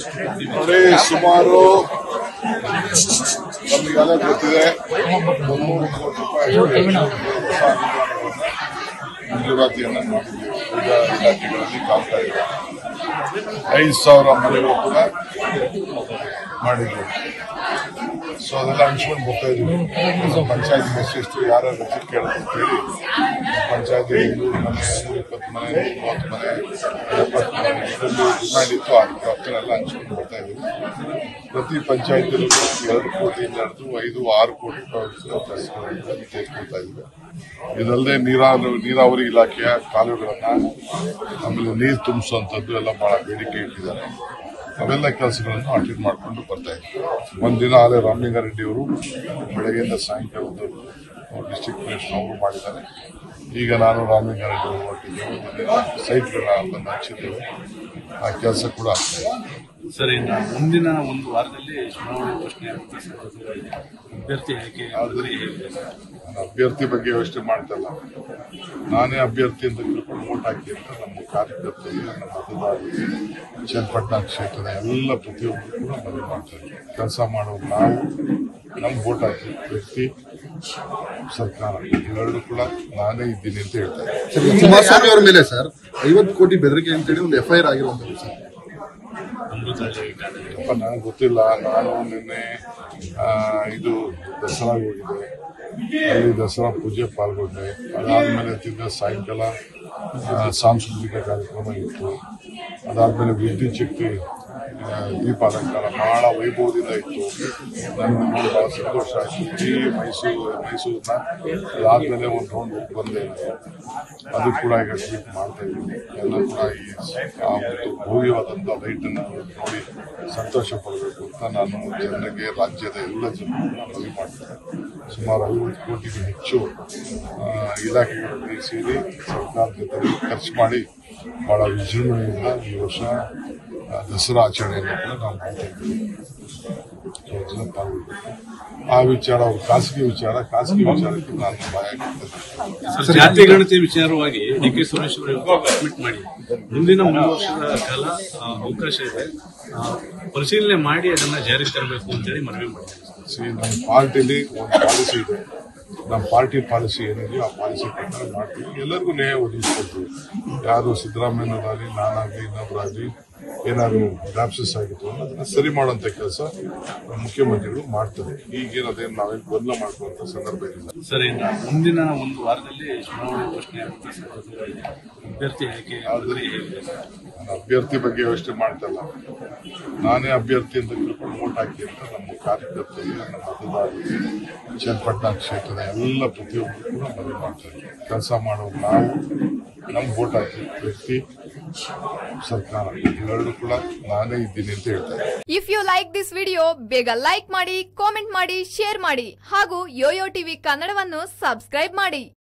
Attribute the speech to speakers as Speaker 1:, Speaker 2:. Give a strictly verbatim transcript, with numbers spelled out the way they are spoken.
Speaker 1: ನೋಡಿ, ಸುಮಾರು ನಮಗೆಲ್ಲ ಗೊತ್ತಿದೆ ಮುನ್ನೂರು ಕೋಟಿ ರೂಪಾಯಿ ಹೊಸ ಅನುದಾನಗಳನ್ನು ಮಂಜೂರಾತಿಯನ್ನು ಮಾಡಿದ್ದೀವಿ. ಈಗ ಇಲಾಖೆಗಳಲ್ಲಿ ಕಾಲ್ತಾ ಇದೆ. ಐದು ಸಾವಿರ ಮನೆಗಳು ಕೂಡ ಮಾಡಿದ್ದೀವಿ. ಸೊ ಅದೆಲ್ಲ ಹಂಚ್ಕೊಂಡು ಬರ್ತಾ ಇದೀವಿ. ಪಂಚಾಯತ್ ಎಷ್ಟೆಷ್ಟು ಯಾರ್ಯಾರು ರಜೆ ಕೇಳೋದು ಅಂತೇಳಿ ಪಂಚಾಯತ್ ಇನ್ನೂರು ಮನೆ, ನೂರ ಇಪ್ಪತ್ತು ಮನೆ, ಮೂವತ್ತು ಮನೆ, ಎಪ್ಪತ್ತು ಮನೆ ಇದರಲ್ಲಿ ಡಿಮ್ಯಾಂಡ್ ಇತ್ತು. ಅದಕ್ಕೆ ಹತ್ತನೆಲ್ಲ ಹಂಚ್ಕೊಂಡು ಬರ್ತಾ ಇದೀವಿ. ಪ್ರತಿ ಪಂಚಾಯತಿಯಲ್ಲೂ ಎರಡು ಕೋಟಿಯಿಂದ ಹಿಡಿದು ಐದು ಆರು ಕೋಟಿ ರೂಪಾಯಿ ತೆಗೆದುಕೊಳ್ತಾ ಇದ್ದೀವಿ. ಇದಲ್ಲದೆ ನೀರಾವರಿ ನೀರಾವರಿ ಇಲಾಖೆಯ ಕಾಲುವೆಗಳನ್ನ ಆಮೇಲೆ ನೀರು ತುಂಬಿಸುವಂಥದ್ದು ಎಲ್ಲ ಬಹಳ ಬೇಡಿಕೆ ಇಟ್ಟಿದ್ದಾರೆ. ಅವೆಲ್ಲ ಕೆಲಸಗಳನ್ನು ಅಟೆಂಡ್ ಮಾಡಿಕೊಂಡು ಬರ್ತಾ ಇದ್ದೀವಿ. ಒಂದಿನ ಆಲೆ ರಾಮಲಿಂಗಾರೆಡ್ಡಿ ಅವರು ಬೆಳಗ್ಗೆಯಿಂದ ಸಾಯಂಕಾಲದ ಡಿಸ್ಟ್ರಿಕ್ಟ್ ಕಮಿಷನರ್ ಅವರು ಮಾಡಿದ್ದಾರೆ. ಈಗ ನಾನು ರಾಮಲಿಂಗಾರೆಡ್ಡಿ ಅವರು ಹೊರಟಿದ್ದೇವೆ. ಸೈಟ್ಗಳನ್ನ ಬಂದು ಹಂಚಿದ್ದೇವೆ. ಆ ಕೆಲಸ ಕೂಡ ಆಗ್ತಾ ಇದೆ.
Speaker 2: ಸರ್, ಇನ್ನು ಮುಂದಿನ ಒಂದು ವಾರದಲ್ಲಿ ಚುನಾವಣೆ ಘೋಷಣೆ ಅಭ್ಯರ್ಥಿ ಆಯ್ಕೆ
Speaker 1: ಆದರೆ ನಾನು ಅಭ್ಯರ್ಥಿ ಬಗ್ಗೆ ಯೋಚನೆ ಮಾಡ್ತಲ್ಲ. ನಾನೇ ಅಭ್ಯರ್ಥಿ ಅಂತ ತಿಳ್ಕೊಂಡು ವೋಟ್ ಹಾಕಿ ಅಂತ ನಮ್ಮ ಕಾರ್ಯಕರ್ತರಿಗೆ, ನಮ್ಮ ಮತದಾರರಿಗೆ, ಚನ್ನಪಟ್ಟಣ ಕ್ಷೇತ್ರದ ಎಲ್ಲ ಪ್ರತಿಯೊಬ್ಬರು ಕೂಡ ಮನವಿ ಮಾಡ್ತಾರೆ. ಕೆಲಸ ಮಾಡೋರು ನಾವು, ನಮ್ಗೆ ವೋಟ್ ಹಾಕಿ ವ್ಯಕ್ತಿ, ಸರ್ಕಾರ ಇವೆರಡು ಕೂಡ ನಾನೇ ಇದ್ದೀನಿ ಅಂತ ಹೇಳ್ತಾರೆ.
Speaker 3: ಕುಮಾರಸ್ವಾಮಿ ಅವರ ಮೇಲೆ ಸರ್ ಐವತ್ತು ಕೋಟಿ ಬೆದರಿಕೆ ಅಂತೇಳಿ ಒಂದು ಎಫ್ಐಆರ್ ಆಗಿರುವಂತದ್ದು ಸರ್.
Speaker 1: ಅಪ್ಪ ನನಗೆ ಗೊತ್ತಿಲ್ಲ. ನಾನು ನಿನ್ನೆ ಇದು ದಸರಾ ಹೋಗಿದೆ. ಅಲ್ಲಿ ದಸರಾ ಪೂಜೆ ಪಾಲ್ಗೊಂಡೆ. ಅದಾದ್ಮೇಲೆ ತಿಂದ ಸಾಯಂಕಾಲ ಸಾಂಸ್ಕೃತಿಕ ಕಾರ್ಯಕ್ರಮ ಇತ್ತು. ಅದಾದ್ಮೇಲೆ ವಿದ್ಯುತ್ ಶಕ್ತಿ ದೀಪಾಲಂಕಾರ ಬಹಳ ವೈಭವದಿಂದ ಇತ್ತು. ನನಗೆ ನೋಡಿ ಬಹಳ ಸಂತೋಷ ಆಯಿತು. ಇಡೀ ಮೈಸೂರು ಮೈಸೂರನ್ನ ಅದಾದ್ಮೇಲೆ ಒಂದು ರೌಂಡ್ ಹೋಗಿ ಬಂದೆ. ಅದು ಕೂಡ ಈಗ ಟ್ವೀಟ್ ಮಾಡ್ತಾ ಇದ್ದೀನಿ. ಎಲ್ಲ ಕೂಡ ಈ ಆ ಒಂದು ಭವ್ಯವಾದಂಥ ಲೈಟನ್ನು ನೋಡಿ ಸಂತೋಷ ಪಡಬೇಕು ಅಂತ ನಾನು ಜನರಿಗೆ, ರಾಜ್ಯದ ಎಲ್ಲ ಜನರನ್ನ ಮನವಿ ಮಾಡ್ತೇನೆ. ಸುಮಾರು ಐವತ್ತು ಕೋಟಿಗೂ ಹೆಚ್ಚು ಇಲಾಖೆಗಳಲ್ಲಿ ಸೇರಿ ಸರ್ಕಾರದ ಜೊತೆ ಖರ್ಚು ಮಾಡಿ ಬಹಳ ವಿಜೃಂಭಣೆಯಿಂದ ಈ ವರ್ಷ ದಸರಾ ಆಚರಣೆಯನ್ನು ಕೂಡ ನಾವು ಮಾಡ್ತಾ ಇದ್ದೀವಿ. ಜನ ಪಾಲ್ಗೊಳ್ಬೇಕು. ಆ ವಿಚಾರ ಅವ್ರ ಖಾಸಗಿ ವಿಚಾರ, ಖಾಸಗಿ ವಿಚಾರಕ್ಕೆ ನಾನು ಭಯ ಆಗ್ತದೆ.
Speaker 2: ಜಾತಿ ಗಣತಿ ವಿಚಾರವಾಗಿ ಡಿ ಕೆ ಸುರೇಶ್ ಅವರು ಟ್ವೀಟ್ ಮಾಡಿ ಮುಂದಿನ ಒಂದು ವರ್ಷದ ಕಾಲ ಅವಕಾಶ ಇದೆ, ಪರಿಶೀಲನೆ ಮಾಡಿ ಅದನ್ನ ಜಾರಿಗೆ ತರಬೇಕು ಅಂತೇಳಿ ಮನವಿ ಮಾಡಿದ್ದಾರೆ.
Speaker 1: ನಮ್ಮ ಪಾರ್ಟಿಲಿ ಒಂದು ಪಾಲಿಸಿ ಇದೆ. ನಮ್ಮ ಪಾರ್ಟಿ ಪಾಲಿಸಿ ಏನಿದೆಯೋ ಆ ಪಾಲಿಸಿ ಪ್ರಕಾರ ಮಾಡ್ತೀವಿ. ಎಲ್ಲರಿಗೂ ನ್ಯಾಯ ಒದಗಿಸ್ಕೊಡ್ತೀವಿ. ಯಾರು ಸಿದ್ದರಾಮಯ್ಯನವರಾಗಲಿ, ನಾನಾಗಲಿ, ಇನ್ನೊಬ್ಬರಾಗಲಿ ಏನಾದ್ರು ಲ್ಯಾಪ್ಸಸ್ ಆಗಿತ್ತು ಅದನ್ನ ಸರಿ ಮಾಡುವಂತ ಕೆಲಸ ಮುಖ್ಯಮಂತ್ರಿಗಳು ಮಾಡ್ತಾರೆ. ಈಗೇನು ಅದೇನು ನಾವೇನು ಗೊಂದಲ ಮಾಡ್ಕೊಳ್ಳುವಂತ ಸಂದರ್ಭ ಇಲ್ಲ.
Speaker 2: ಸರ್, ಇನ್ನು ಮುಂದಿನ ಒಂದು ವಾರದಲ್ಲಿ ಚುನಾವಣೆ ಘೋಷಣೆ ಅಭ್ಯರ್ಥಿ ಆಯ್ಕೆ
Speaker 1: ಆದರೆ ನಾನು ಅಭ್ಯರ್ಥಿ ಬಗ್ಗೆ ಯೋಚನೆ ಮಾಡ್ತಲ್ಲ. ನಾನೇ ಅಭ್ಯರ್ಥಿ ಅಂತ ತಿಳ್ಕೊಂಡು ವೋಟ್ ಹಾಕಿ ಅಂತ ನಮ್ಮ ಕಾರ್ಯಕರ್ತರಿಗೆ, ನಮ್ಮ ಮತದಾರರಿಗೆ, ಚನ್ನಪಟ್ಟಣ ಕ್ಷೇತ್ರದ ಎಲ್ಲ ಪ್ರತಿಯೊಬ್ಬರು ಕೂಡ ಮನವಿ ಮಾಡ್ತಾರೆ. ಕೆಲಸ ಮಾಡೋರು ನಾವು, ನಮ್ಗೆ ವೋಟ್ ಹಾಕಿ ವ್ಯಕ್ತಿ, ಸರ್ಕಾರ ಇವೆರಡು ಕೂಡ ನಾನೇ ಇದ್ದೀನಿ ಅಂತ ಹೇಳ್ತಾರೆ.
Speaker 4: If you like this video ಬೇಗ ಲೈಕ್ ಮಾಡಿ, ಕಾಮೆಂಟ್ ಮಾಡಿ, ಶೇರ್ ಮಾಡಿ ಹಾಗೂ ಯೋಯೋ ಟಿವಿ ಕನ್ನಡವನ್ನು ಸಬ್ಸ್ಕ್ರೈಬ್ ಮಾಡಿ.